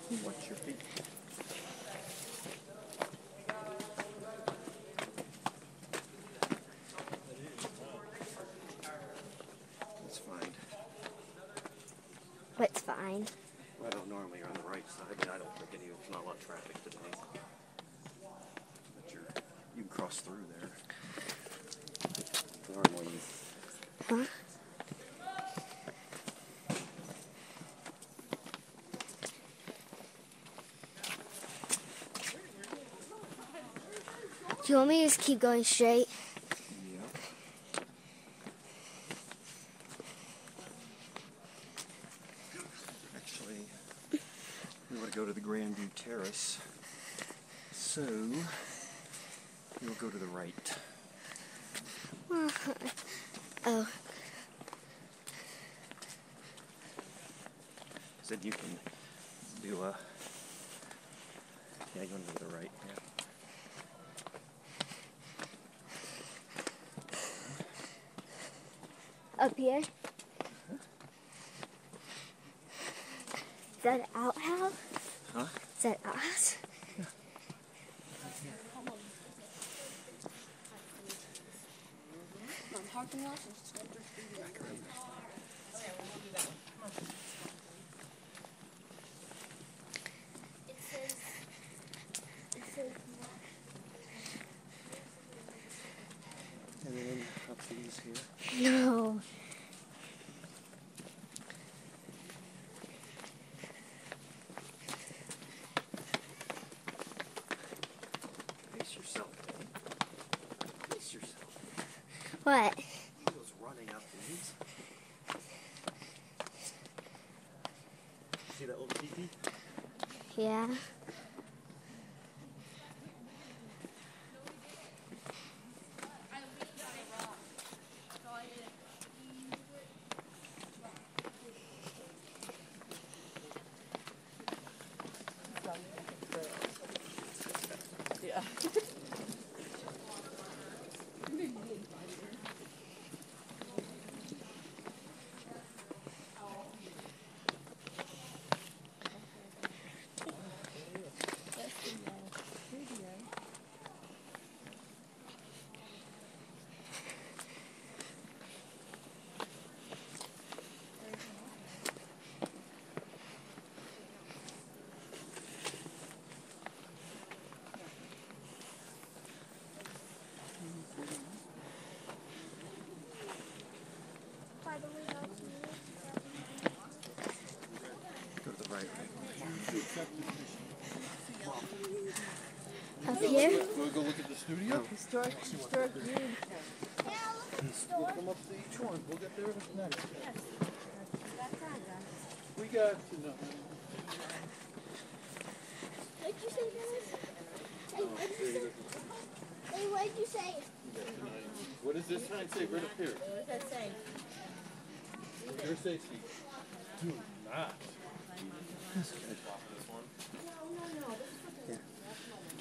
Watch your feet. It's fine. What's fine? Well, normally you're on the right side, but I don't think there's not a lot of traffic today. But you can cross through there. Normally. Huh? Do you want me to just keep going straight? Yep. Actually, we want to go to the Grandview Terrace. So, you'll go to the right. Oh. Said you can do a... Yeah, you want to go to the right, yeah. Up here? Is that an outhouse? Huh? Is that an outhouse? And then up these here. No. Pace yourself. Pace yourself. What? He was running up these. See that little teepee? Yeah. Yeah. Go to the right. Up here? We'll go look at the studio. Historic view. We'll come up to each one. We'll get there next. We got to know. What'd you say, Dennis? Hey, what'd you say? Hey, what'd you say? What does this sign say right up here? What does that say? Your safety. Do not. That's good. Yeah.